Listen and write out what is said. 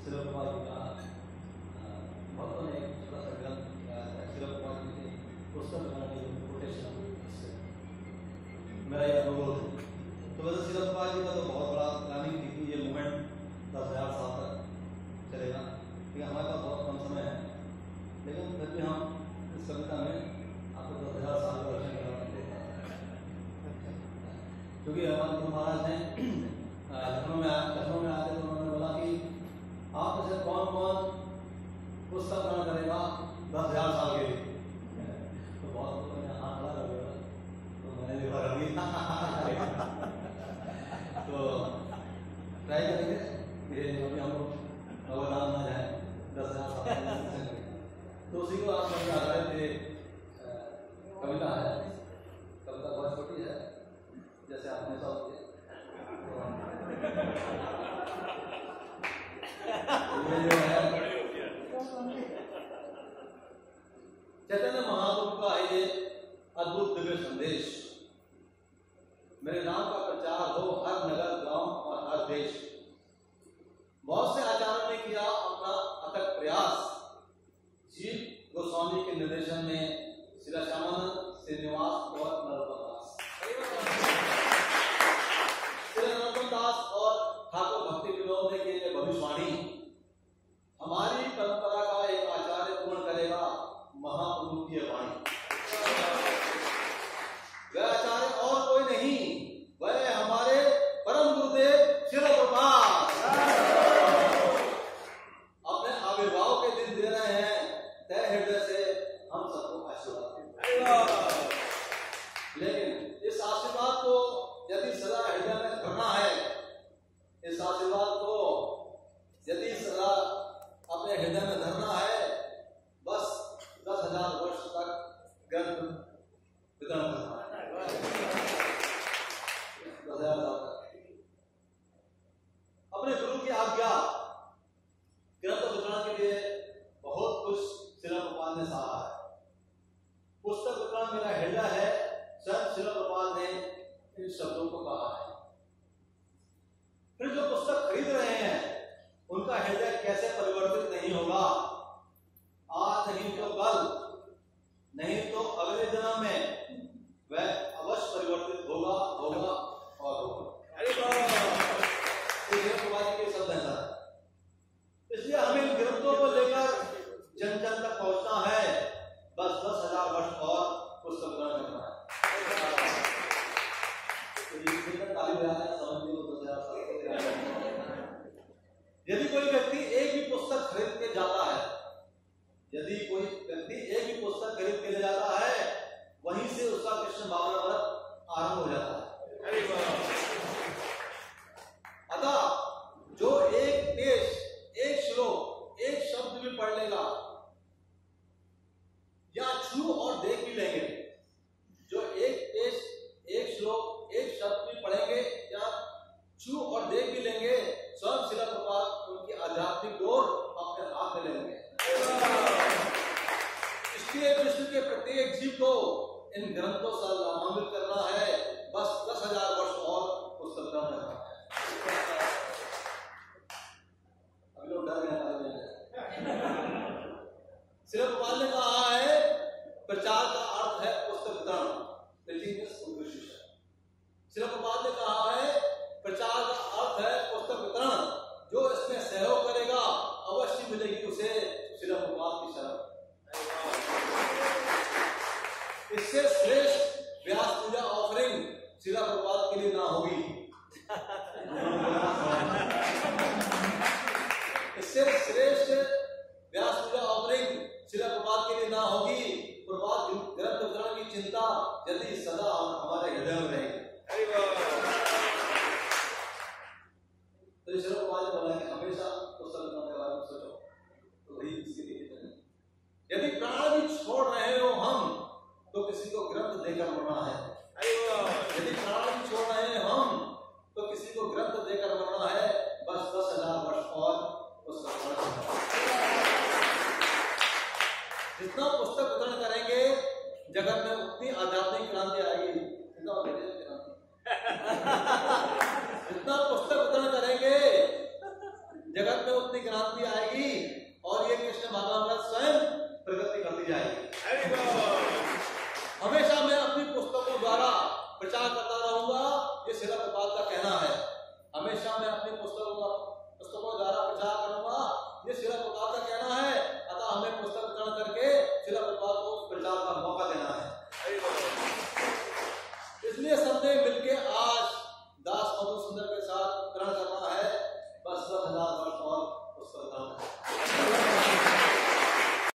शिवकुमार जी का भक्तों ने छोटा सा ग्रंथ शिवकुमार जी के पुस्तक बनाने की कोटेशन मेरा यह अनुभव है। तो वैसे शिवकुमार जी का तो बहुत बड़ा प्लानिंग थी कि ये मूवमेंट 10,000 साल तक चलेगा, क्योंकि हमारे पास बहुत कम समय है, लेकिन फिर भी हम इस कविता में आपको 10,000 साल का दर्शन कराते हैं। क्योंकि हमारे गुरु महाराज ने लखनऊ में आए थे तो उन्होंने बोला कि आप में से कौन कौन पुस्तक ग्रहण करेगा 10,000 साल के लिए। तो बहुत लोगों ने हाथ खड़ा कर दिया, तो मैंने भी कर दिया। तो ट्राई करेंगे कि अभी हम लोग अवधान ना जाए 10,000 साल। तो उसी को आप समझ आ रहे थे। कविता है, कविता बहुत छोटी है, जैसे आपने सब चैतन्य महाप्रभु का ये अद्भुत दिव्य संदेश, मेरे नाम का प्रचार हो हर नगर गांव और हर देश। बहुत से आचार्यों ने किया अपना अथक प्रयास, जीव गोस्वामी के निर्देशन में श्री श्यामानंद श्रीनिवास और नरोत्तम दास, श्री नरोत्तम दास और ठाकुर भक्ति विनोद ने किए भविष्यवाणी। हमारी परंपरा का एक आचार्य पूर्ण करेगा महाप्रभु की वाणी। वह आचार्य और कोई नहीं, वह हमारे परम गुरुदेव श्री प्रभुपाद अपने आविर्भाव के दिन दे रहे हैं तय हृदय से हम सबको आशीर्वाद। लेकिन इस आशीर्वाद को यदि सदा हृदय में धरना है, इस आशीर्वाद को यदि सदा अपने हृदय में धरना है, बस 10,000 वर्ष तक ग्रंथ वितरण करना है। 10,000 तक अपने गुरु की आज्ञा ग्रंथ वितरण के लिए बहुत कुछ श्रील प्रभुपाद ने सहा है। पुस्तक वितरण मेरा हृदय है, स्वयं श्रील प्रभुपाद ने इन शब्दों को कहा है। फिर जो पुस्तक खरीद रहे हैं उनका हृदय कैसे परिवर्तित नहीं होगा? आज नहीं तो कल, नहीं तो अगले जन्म में वह अवश्य परिवर्तित होगा होगा और होगा। के शब्द है। इसलिए हमें इन ग्रंथों को लेकर जन जन तक पहुंचना है। बस 10,000 वर्ष और पुस्तक ग्रहण करना है। यदि कोई व्यक्ति एक भी पुस्तक खरीद के जाता है, यदि कोई व्यक्ति एक भी पुस्तक खरीद के ले जाता है, वहीं से उसका कृष्ण भावना व्रत आरंभ हो जाता है। अतः जो एक पेश, एक श्लोक, एक शब्द भी पढ़ लेगा या छू और देख भी लेंगे, जो एक पेश, एक श्लोक, एक शब्द भी पढ़ेंगे या छू और देख भी लेंगे, स्वयं श्रील प्रभुपाद उनकी आध्यात्मिक डोर अपने हाथ में लेंगे। इसलिए विश्व के प्रत्येक जीव को इन ग्रंथों से लाभान्वित करना है। बस 10,000 वर्ष और पुस्तक ग्रहण करना है। अभी लोग डर गए। श्रील प्रभुपाद ने कहा है प्रचार का अर्थ है पुस्तक वितरण, श्रील प्रभुपाद ने कहा है प्रचार का अर्थ है पुस्तक वितरण। जो इसमें सहयोग करेगा अवश्य मिलेगी उसे श्रील प्रभुपाद की शरण। इससे श्रेष्ठ व्यास पूजा ऑफरिंग श्रील प्रभुपाद के लिए ना होगी। इससे श्रेष्ठ व्यास पूजा ऑफरिंग श्रील प्रभुपाद के लिए ना होगी। प्रभुपाद ग्रंथ वितरण की चिंता यदि सदा हमारे हृदय में रहेगी। तो श्रील प्रभुपाद ने बोला कि हमेशा पुस्तक वितरण के बारे में सोचो, तो वही इसके लिए चलें। यदि प्राण भी छोड़ रहे हो हम, तो किसी को ग्रंथ देकर मरना है। यदि प्राण भी छोड़ रहे हैं हम, तो किसी को ग्रंथ देकर मरना है। बस 10,000 वर्ष और पुस्तक। जितना पुस्तक वितरण करेंगे जगत में उतनी आध्यात्मिक क्रांति आएगी। जितना पुस्तक वितरण करेंगे जगत में उतनी क्रांति आएगी और ये कृष्ण भावनामृत स्वयं प्रगति करती जाएगी। हमेशा मैं अपनी पुस्तकों द्वारा प्रचार करता रहूंगा, ये श्रील प्रभुपाद का कहना है। हमेशा मैं अपनी पुस्तकों का